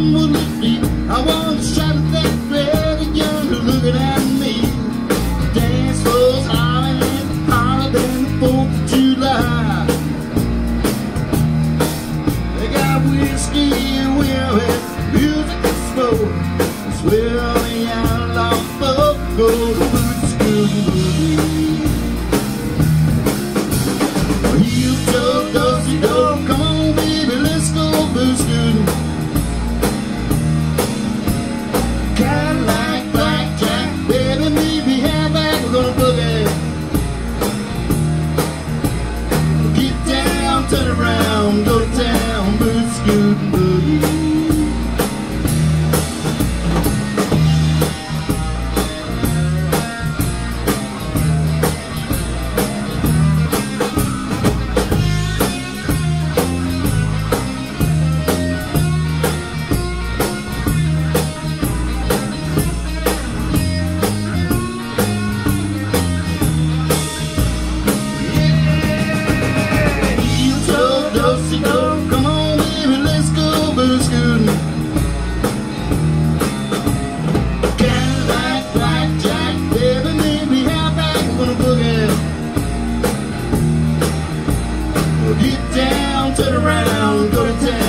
with my feet. I want to shout at that red and young looking at me. Dance floors hotter than the 4th of July. They got whiskey and we'll have music and smoke. It's where the outlaw folk go to boot school boogie. Heel toe, dusty door, come on baby, let's go boot school. Cadillac, blackjack, baby, meet me halfback, we're gonna boogie. Get down, turn around, go to town, boot school boogie. Come on, baby, let's go boot scooting. Cadillac, blackjack, baby, meet me halfback, we're gonna boogie. Get down, turn around, go to town.